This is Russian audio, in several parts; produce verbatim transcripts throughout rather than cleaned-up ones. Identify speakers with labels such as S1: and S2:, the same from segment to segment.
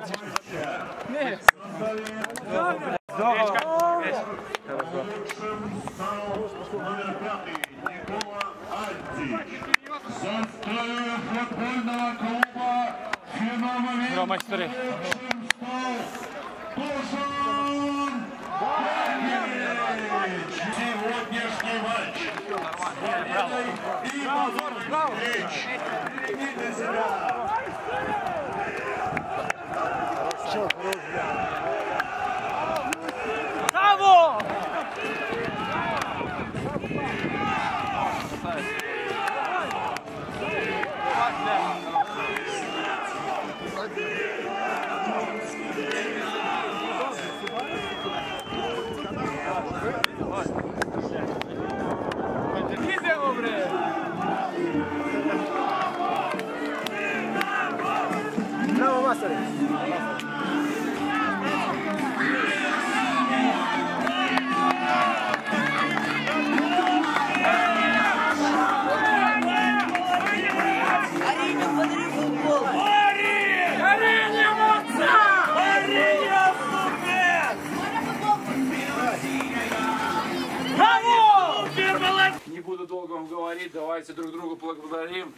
S1: Не.
S2: Номер пятый Никола Альтич. Составе футбольного клуба «Феномен» стал Дусан Бакевич. Сегодняшний матч с победой и позором речь. Примите себя.
S1: Браво! Bravo, Masteri!
S3: Не буду долго вам говорить, давайте друг друга благодарим.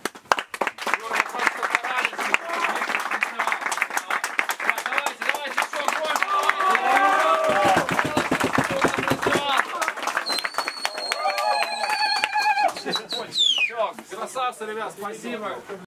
S3: Давайте, давайте еще громче. Все, красавцы, ребят, спасибо.